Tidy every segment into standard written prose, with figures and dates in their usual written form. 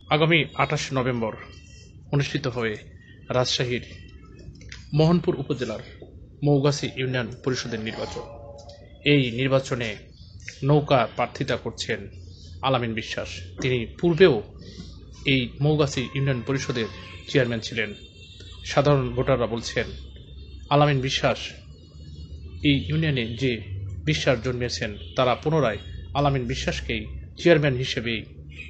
আগামী ২৮ নভেম্বর অনুষ্ঠিত হবে রাজশাহীর মোহনপুর উপজেলার মৌগাছি ইউনিয়ন পরিষদের নির্বাচন। এই নির্বাচনে নৌকা প্রার্থিতা করছেন আলামিন বিশ্বাস। তিনি পূর্বেও এই মৌগাছি ইউনিয়ন পরিষদের চেয়ারম্যান ছিলেন। সাধারণ ভোটাররা বলছেন আলামিন বিশ্বাস এই ইউনিয়নে যে বিশ্বাস জন্মেছেন তারা পুনরায় আলামিন বিশ্বাসকেই চেয়ারম্যান হিসেবেই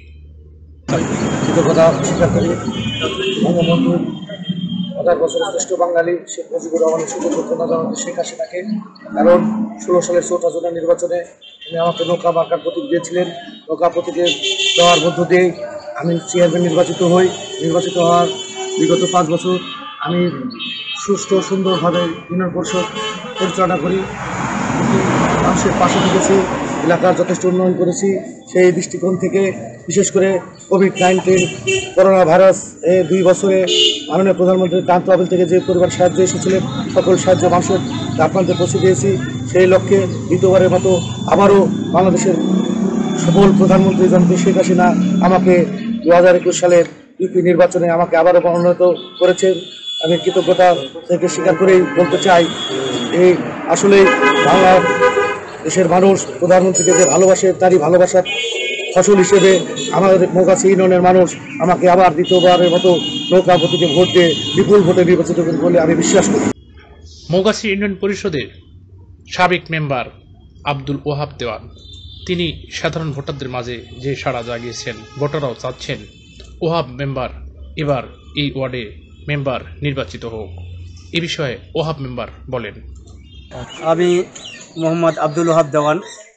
কৃতজ্ঞতা স্বীকার করি। বঙ্গবন্ধু ১০০ বছরের শ্রেষ্ঠ বাঙালি শেখ মুজিবুর রহমানের সুযোগ্যতা জানাতে শেখ হাসিনাকে, কারণ ১৬ সালের ৪টা জনের নির্বাচনে তিনি আমাকে নৌকা মার্কার প্রতীক দিয়েছিলেন। নৌকা প্রতীকে দেওয়ার মধ্য দিয়ে আমি চেয়ারম্যান নির্বাচিত হওয়ার বিগত ৫ বছর আমি সুষ্ঠু সুন্দরভাবে ইউনিয়ন পরিষদ পরিচালনা করি। মানুষের পাশে থেকেছি, এলাকার যথেষ্ট উন্নয়ন করেছি। সেই দৃষ্টিকোণ থেকে বিশেষ করে কোভিড-19 করোনা ভাইরাস ২ বছরে মাননীয় প্রধানমন্ত্রীর ত্রাণ তহবিল থেকে যে পরিমাণ সাহায্য এসেছিলেন সকল সাহায্য মানুষের আপনাদের পৌঁছে দিয়েছি। সেই লক্ষ্যে দ্বিতীয়বারের মতো আবারও বাংলাদেশের সফল প্রধানমন্ত্রী জননেত্রী শেখ হাসিনা আমাকে ২০২১ সালের ইউপি নির্বাচনে আমাকে আবারও মনোনীত করেছেন। আমি কৃতজ্ঞতা থেকে স্বীকার করেই বলতে চাই, এই আসলেই বাংলাদেশের মানুষ প্রধানমন্ত্রীকে যে ভালোবাসে তারই ভালোবাসার ফসল হিসেবে আমাদের মৌগাছি ইউনিয়নের মানুষ আমাকে আবার দ্বিতীয়বারের মতো নৌকা প্রতীকে ভোট দিয়ে বিপুল ভোটে নির্বাচিত করবে বলে আমি বিশ্বাস করি। মৌগাছি ইউনিয়ন পরিষদের সাবেক মেম্বার আব্দুল ওহাব দেওয়ান তিনি সাধারণ ভোটারদের মাঝে যে সাড়া জাগিয়েছেন, ভোটাররাও চাচ্ছেন ওহাব মেম্বার এবার এই ওয়ার্ডে মেম্বার নির্বাচিত হোক। এ বিষয়ে ওহাব মেম্বার বলেন, আমি মোহাম্মদ আব্দুল ওহাব দেওয়ান,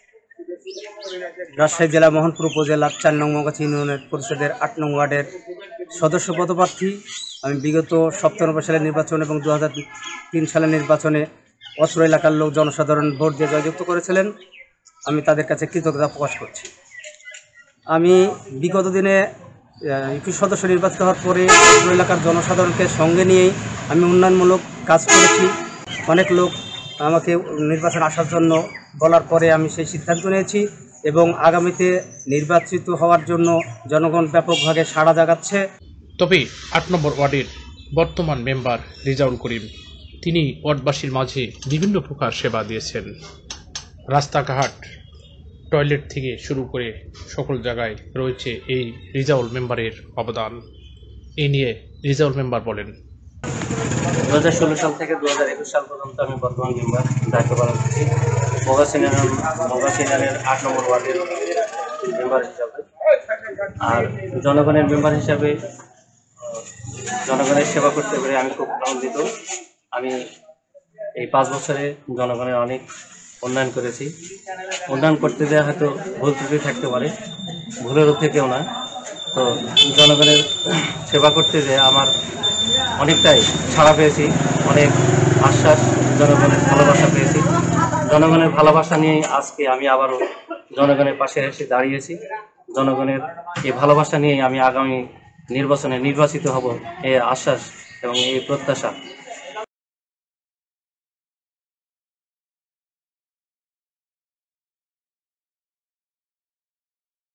রাজশাহী জেলা মোহনপুর উপজেলার ৪ নং মৌগাছি ইউনিয়নের পরিষদের ৮ নং ওয়ার্ডের সদস্য পদপ্রার্থী। আমি বিগত ৯৭ সালের নির্বাচন এবং ২০০৩ সালের নির্বাচনে অত্র এলাকার লোক জনসাধারণ ভোট দিয়ে জয়যুক্ত করেছিলেন। আমি তাদের কাছে কৃতজ্ঞতা প্রকাশ করছি। আমি বিগত দিনে ইউপি সদস্য নির্বাচিত হওয়ার পরে অত্র এলাকার জনসাধারণকে সঙ্গে নিয়েই আমি উন্নয়নমূলক কাজ করেছি। অনেক লোক আমাকে নির্বাচন আসার জন্য বলার পরে আমি সেই সিদ্ধান্ত নিয়েছি এবং আগামীতে নির্বাচিত হওয়ার জন্য জনগণ ব্যাপকভাবে সাড়া জাগাচ্ছে। তবে ৮ নম্বর ওয়ার্ডের বর্তমান মেম্বার রেজাউল করিম তিনি ওয়ার্ডবাসীর মাঝে বিভিন্ন প্রকার সেবা দিয়েছেন। রাস্তাঘাট, টয়লেট থেকে শুরু করে সকল জায়গায় রয়েছে এই রেজাউল মেম্বারের অবদান। এই নিয়ে রেজাউল মেম্বার বলেন, ২০১৬ সাল থেকে ২০২১ সাল পর্যন্ত আমি বর্তমান মেম্বার দায়িত্ব পালন করছি মৌগাছি ইউনিয়নের ৮ নম্বর ওয়ার্ডের মেম্বার হিসাবে। আর জনগণের মেম্বার হিসাবে জনগণের সেবা করতে পেরে আমি খুব আনন্দিত। আমি এই ৫ বছরে জনগণের অনেক উন্নয়ন করেছি। উন্নয়ন করতে দেওয়া হয়তো ভুল ত্রুটি থাকতে পারে, ভুলেরও থেকেও না। তো জনগণের সেবা করতে যেয়ে আমার অনেকটাই ছাড়া পেয়েছি, অনেক আশ্বাস, জনগণের ভালোবাসা পেয়েছি। জনগণের ভালোবাসা নিয়েই আজকে আমি আবারও জনগণের পাশে এসে দাঁড়িয়েছি। জনগণের এই ভালোবাসা নিয়েই আমি আগামী নির্বাচনে নির্বাচিত হব এই আশ্বাস এবং এই প্রত্যাশা